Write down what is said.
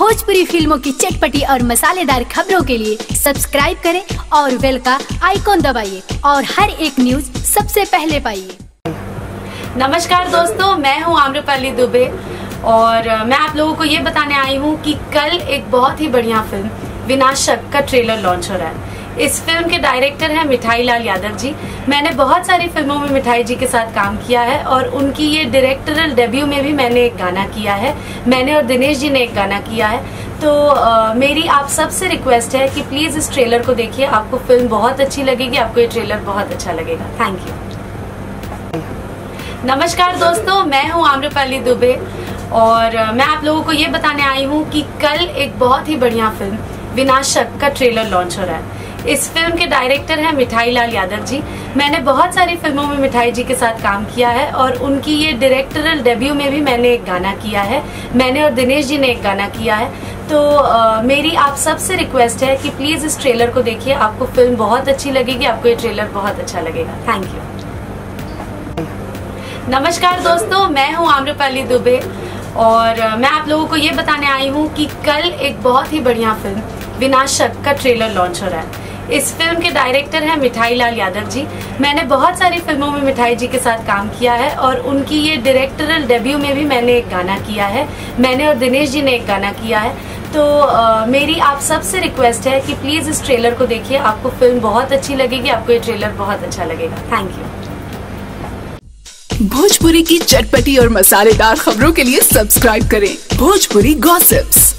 भोजपुरी फिल्मों की चटपटी और मसालेदार खबरों के लिए सब्सक्राइब करें और बेल का आइकॉन दबाइए और हर एक न्यूज सबसे पहले पाइए। नमस्कार दोस्तों, मैं हूं आम्रपाली दुबे और मैं आप लोगों को ये बताने आई हूं कि कल एक बहुत ही बढ़िया फिल्म विनाशक का ट्रेलर लॉन्च हो रहा है। इस फिल्म के डायरेक्टर हैं मिठाई लाल यादव जी। मैंने बहुत सारी फिल्मों में मिठाई जी के साथ काम किया है और उनकी ये डायरेक्टरल डेब्यू में भी मैंने एक गाना किया है। मैंने और दिनेश जी ने एक गाना किया है। तो मेरी आप सबसे रिक्वेस्ट है कि प्लीज इस ट्रेलर को देखिए, आपको फिल्म बहुत अच्छी लगेगी, आपको ये ट्रेलर बहुत अच्छा लगेगा। Thank you. नमस्कार दोस्तों, मैं हूं आम्रपाली दुबे और मैं आप लोगों को ये बताने आई हूं कि कल एक बहुत ही बढ़िया फिल्म विनाशक का ट्रेलर लॉन्च हो रहा है। इस फिल्म के डायरेक्टर हैं मिठाई लाल यादव जी। मैंने बहुत सारी फिल्मों में मिठाई जी के साथ काम किया है और उनकी ये डायरेक्टरल डेब्यू में भी मैंने एक गाना किया है। मैंने और दिनेश जी ने एक गाना किया है। तो मेरी आप सबसे रिक्वेस्ट है कि प्लीज इस ट्रेलर को देखिए, आपको फिल्म बहुत अच्छी लगेगी, आपको ये ट्रेलर बहुत अच्छा लगेगा। Thank you. नमस्कार दोस्तों, मैं हूं आम्रपाली दुबे और मैं आप लोगों को ये बताने आई हूं कि कल एक बहुत ही बढ़िया फिल्म विनाशक का ट्रेलर लॉन्च हो रहा है। इस फिल्म के डायरेक्टर हैं मिठाई लाल यादव जी। मैंने बहुत सारी फिल्मों में मिठाई जी के साथ काम किया है और उनकी ये डायरेक्टरल डेब्यू में भी मैंने एक गाना किया है। मैंने और दिनेश जी ने एक गाना किया है। तो मेरी आप सबसे रिक्वेस्ट है कि प्लीज इस ट्रेलर को देखिए, आपको फिल्म बहुत अच्छी लगेगी, आपको ये ट्रेलर बहुत अच्छा लगेगा। Thank you. भोजपुरी की चटपटी और मसालेदार खबरों के लिए सब्सक्राइब करें भोजपुरी गॉसिप्स।